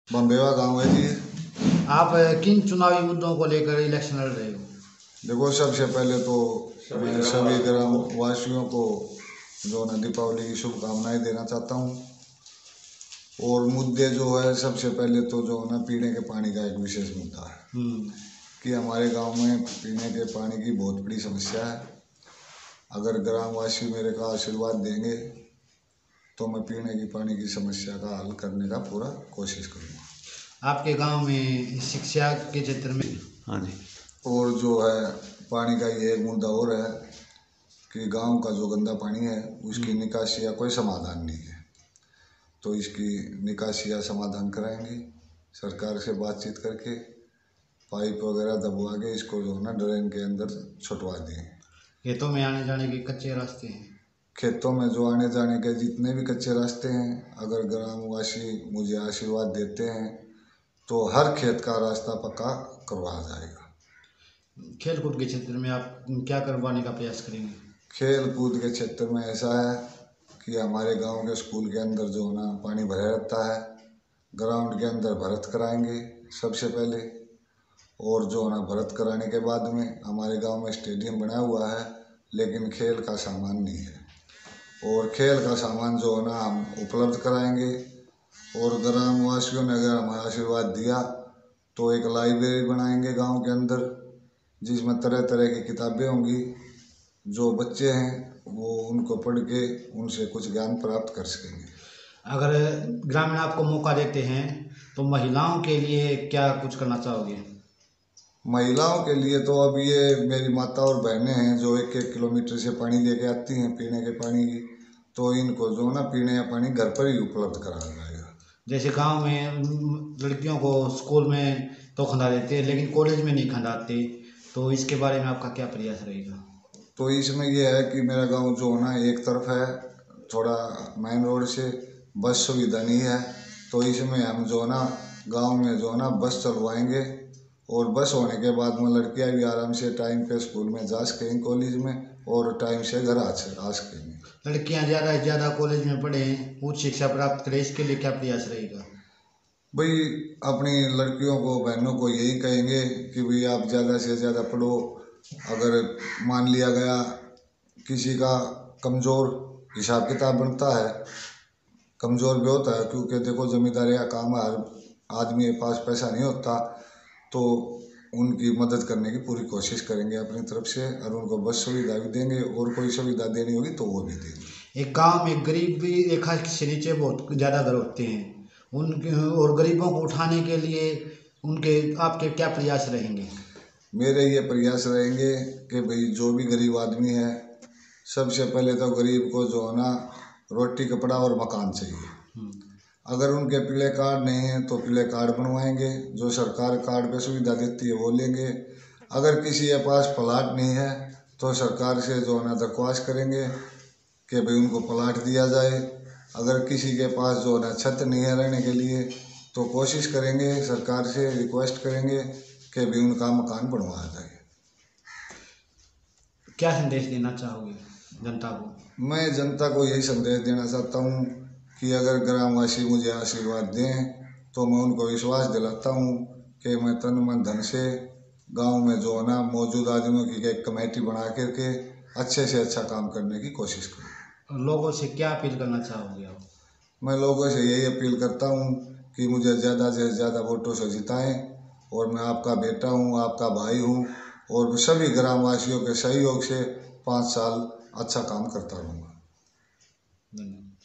बम्बेवा गांव है जी। आप किन चुनावी मुद्दों को लेकर इलेक्शन लड़ रहे हो? देखो, सबसे पहले तो मैं सभी ग्राम वासियों को जो है दीपावली की शुभकामनाएं देना चाहता हूँ। और मुद्दे जो है, सबसे पहले तो जो है ना, पीने के पानी का एक विशेष मुद्दा है कि हमारे गांव में पीने के पानी की बहुत बड़ी समस्या है। अगर ग्रामवासी मेरे का आशीर्वाद देंगे तो मैं पीने की पानी की समस्या का हल करने का पूरा कोशिश करूँगा। आपके गांव में शिक्षा के क्षेत्र में? हाँ जी। और जो है पानी का ये एक मुद्दा और है कि गांव का जो गंदा पानी है उसकी निकासी या कोई समाधान नहीं है, तो इसकी निकासी या समाधान कराएंगे। सरकार से बातचीत करके पाइप वगैरह दबवा के इसको जो है ना ड्रेन के अंदर छुटवा दें। खेतों में आने जाने के कच्चे रास्ते हैं। खेतों में जो आने जाने के जितने भी कच्चे रास्ते हैं, अगर ग्रामवासी मुझे आशीर्वाद देते हैं तो हर खेत का रास्ता पक्का करवाया जाएगा। खेल कूद के क्षेत्र में आप क्या करवाने का प्रयास करेंगे? खेल कूद के क्षेत्र में ऐसा है कि हमारे गांव के स्कूल के अंदर जो है ना पानी भरा रहता है, ग्राउंड के अंदर भरत कराएंगे सबसे पहले। और जो है ना भरत कराने के बाद में हमारे गांव में स्टेडियम बना हुआ है, लेकिन खेल का सामान नहीं है। और खेल का सामान जो है ना हम उपलब्ध कराएंगे। और ग्रामवासियों ने अगर हमें आशीर्वाद दिया तो एक लाइब्रेरी बनाएंगे गांव के अंदर, जिसमें तरह तरह की किताबें होंगी। जो बच्चे हैं वो उनको पढ़ के उनसे कुछ ज्ञान प्राप्त कर सकेंगे। अगर ग्रामीण आपको मौका देते हैं तो महिलाओं के लिए क्या कुछ करना चाहोगे? महिलाओं के लिए तो अब ये मेरी माता और बहनें हैं जो 1-1 किलोमीटर से पानी लेके आती हैं पीने के पानी की, तो इनको जो ना पीने का पानी घर पर ही उपलब्ध कराया जाएगा। जैसे गांव में लड़कियों को स्कूल में तो खंडा देते हैं लेकिन कॉलेज में नहीं खंडाते, तो इसके बारे में आपका क्या प्रयास रहेगा? तो इसमें ये है कि मेरा गांव जो है ना एक तरफ है, थोड़ा मेन रोड से बस सुविधा नहीं है, तो इसमें हम जो है ना गांव में जो है ना बस चलवाएंगे। और बस होने के बाद में लड़कियां भी आराम से टाइम पे स्कूल में जा सकेंगी, कॉलेज में, और टाइम से घर आ सकेंगी। लड़कियां ज़्यादा से ज़्यादा कॉलेज में पढ़ें, उच्च शिक्षा प्राप्त करें, इसके लिए क्या प्रयास रहेगा? भाई, अपनी लड़कियों को बहनों को यही कहेंगे कि भाई आप ज़्यादा से ज़्यादा पढ़ो। अगर मान लिया गया किसी का कमज़ोर हिसाब किताब बनता है, कमज़ोर भी होता है, क्योंकि देखो जमींदारी का काम है, हर आदमी के पास पैसा नहीं होता, तो उनकी मदद करने की पूरी कोशिश करेंगे अपनी तरफ से। और उनको बस सुविधा भी देंगे, और कोई सुविधा देनी होगी तो वो भी देंगे। एक गांव में गरीबी रेखा से नीचे बहुत ज़्यादा घर होते हैं, उनके और गरीबों को उठाने के लिए उनके आपके क्या प्रयास रहेंगे? मेरे ये प्रयास रहेंगे कि भाई जो भी गरीब आदमी है, सबसे पहले तो गरीब को जो है ना रोटी कपड़ा और मकान चाहिए। अगर उनके पीले कार्ड नहीं है तो पीले कार्ड बनवाएंगे, जो सरकार कार्ड पे सुविधा देती है वो लेंगे। अगर किसी के पास प्लाट नहीं है तो सरकार से जो है ना दरख्वास्त करेंगे कि भाई उनको प्लाट दिया जाए। अगर किसी के पास जो है ना छत नहीं है रहने के लिए, तो कोशिश करेंगे, सरकार से रिक्वेस्ट करेंगे कि भाई उनका मकान बनवाया जाए। क्या संदेश देना चाहोगे जनता को? मैं जनता को यही संदेश देना चाहता हूँ कि अगर ग्रामवासी मुझे आशीर्वाद दें तो मैं उनको विश्वास दिलाता हूँ कि मैं तन मन धन से गांव में जो है ना मौजूद आदमियों की एक कमेटी बना करके अच्छे से अच्छा काम करने की कोशिश करूँ। लोगों से क्या अपील करना चाहोगे आप? मैं लोगों से यही अपील करता हूँ कि मुझे ज़्यादा से ज़्यादा वोटों से जिताएं, और मैं आपका बेटा हूँ, आपका भाई हूँ, और सभी ग्रामवासियों के सहयोग से 5 साल अच्छा काम करता रहूँगा। धन्यवाद।